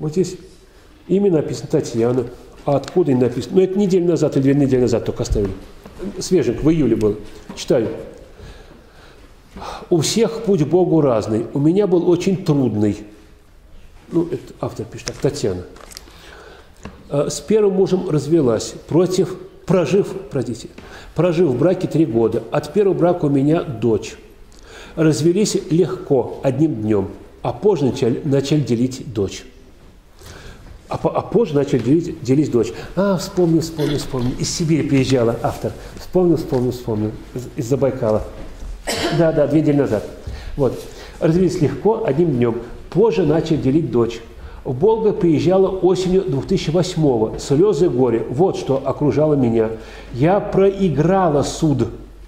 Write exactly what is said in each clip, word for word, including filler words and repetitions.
Вот здесь имя написано Татьяна, а откуда не написано? Ну, это неделю назад или две недели назад только оставили. Свеженько, в июле было. Читаю. У всех путь к Богу разный. У меня был очень трудный. Ну, это автор пишет так, Татьяна. С первым мужем развелась, против, прожив, простите, прожив в браке три года. От первого брака у меня дочь. Развелись легко, одним днем, а позже начали, начали делить дочь. А, а позже начали делить, делить дочь. А, вспомнил, вспомнил, вспомнил. Из Сибири приезжала автор. Вспомнил, вспомнил, вспомнил. Из, из Забайкала. Да, да, две недели назад. Вот. Развелись легко, одним днем. Позже начали делить дочь. В Волгу приезжала осенью две тысячи восьмого. Слезы горе. Вот что окружало меня. Я проиграла суд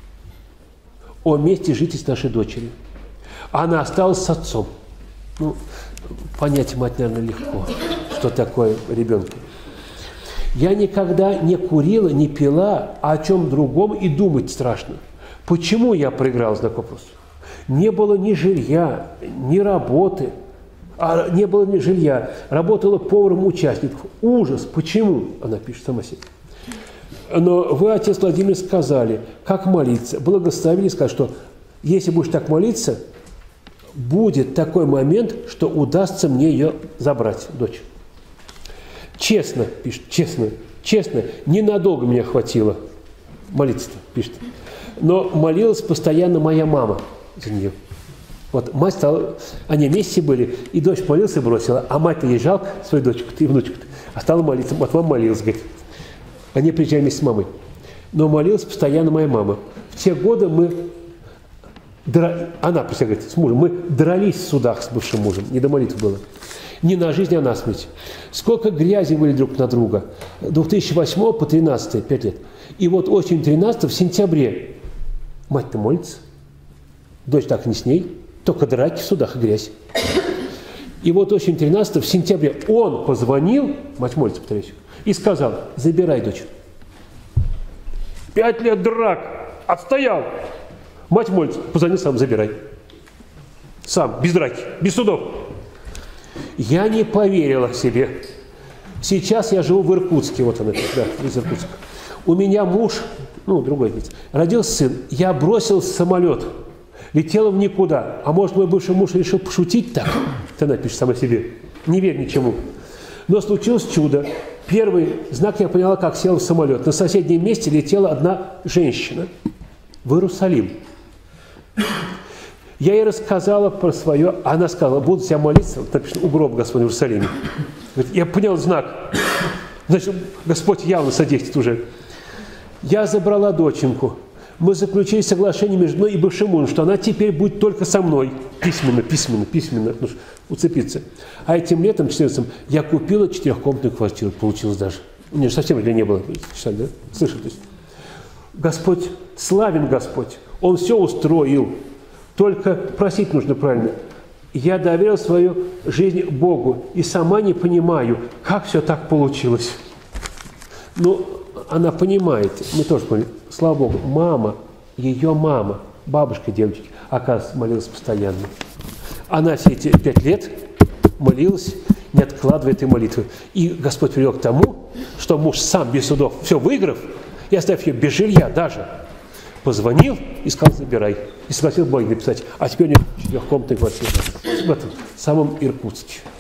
о месте жительства нашей дочери. Она осталась с отцом. Ну, понять мать, наверное, легко, что такое ребенку. Я никогда не курила, не пила, а о чем другом и думать страшно. Почему я проиграла, знак вопроса? Не было ни жилья, ни работы. А не было ни жилья. Работала поваром участников. Ужас. Почему? Она пишет сама себе. Но вы, отец Владимир, сказали, как молиться. Благословили, сказали, что если будешь так молиться, будет такой момент, что удастся мне ее забрать, дочь. Честно, пишет, честно, честно, ненадолго меня хватило молиться-то, пишет. Но молилась постоянно моя мама за нее. Вот мать стала, они вместе были, и дочь молилась и бросила, а мать-то ей жалко, свою дочку-то и внучку-то, а стала молиться. Вот мама молилась, говорит. Они приезжали вместе с мамой. Но молилась постоянно моя мама. В те годы мы, дра... она, пусть говорит, с мужем, мы дрались в судах с бывшим мужем, не до молитвы было. Не на жизнь, а на смерть. Сколько грязи были друг на друга. две тысячи восьмого по тринадцатый, пять лет. И вот осенью тринадцатого, в сентябре, мать-то молится, дочь так не с ней, только драки в судах и грязь. И вот осенью тринадцатого, в сентябре, он позвонил, мать молится, повторяюсь, и сказал, забирай дочь. Пять лет драк, отстоял. Мать молится, позвонил сам, забирай. Сам, без драки, без судов. Я не поверила себе. Сейчас я живу в Иркутске, вот она, да, из Иркутска. У меня муж, ну, другой, родился сын, я бросил самолет, летела в никуда. А может, мой бывший муж решил пошутить так? Ты напишешь сама себе. Не верь ничему. Но случилось чудо. Первый знак я поняла, как села в самолет. На соседнем месте летела одна женщина в Иерусалим. Я ей рассказала про свое, она сказала, буду тебя молиться, вот написано, у гроба Господня в Иерусалиме. Говорит, я понял знак. Значит, Господь явно содействует уже. Я забрала доченьку. Мы заключили соглашение между мной и бывшим мужем, что она теперь будет только со мной. Письменно, письменно, письменно. Ну, уцепиться. А этим летом, четырнадцатым, я купила четырехкомнатную квартиру. Получилось даже. У меня же совсем для не было. Читали, да? Слышали? То есть. Господь, славен Господь. Он все устроил. Только просить нужно правильно. Я доверил свою жизнь Богу и сама не понимаю, как все так получилось. Ну, она понимает, мы тоже поняли, слава Богу, мама, ее мама, бабушка девочки, оказывается, молилась постоянно. Она все эти пять лет молилась, не откладывая этой молитвы. И Господь привел к тому, что муж сам без судов, все выиграв, и оставив ее без жилья даже, позвонил и сказал, забирай. И согласился бумаги написать. А теперь у него четырехкомнатная квартира в этом самом Иркутске.